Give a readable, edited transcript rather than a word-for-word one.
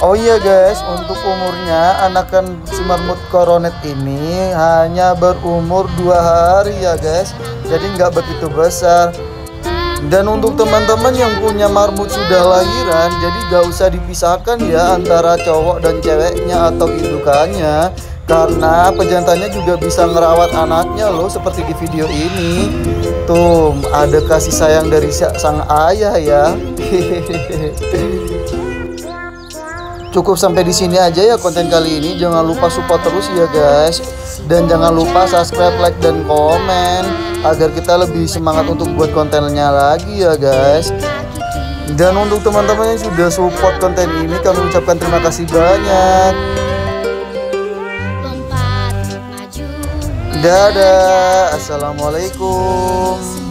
Oh iya guys, untuk umurnya anakan si marmut coronet ini hanya berumur 2 hari ya guys. Jadi nggak begitu besar. Dan untuk teman-teman yang punya marmut sudah lahiran, jadi gak usah dipisahkan ya antara cowok dan ceweknya atau indukannya, karena pejantannya juga bisa ngerawat anaknya loh, seperti di video ini. Tuh, ada kasih sayang dari sang ayah ya. Cukup sampai di sini aja ya konten kali ini. Jangan lupa support terus ya guys. Dan jangan lupa subscribe, like, dan komen agar kita lebih semangat untuk buat kontennya lagi ya guys. Dan untuk teman-teman yang sudah support konten ini, kami ucapkan terima kasih banyak. Dadah, assalamualaikum.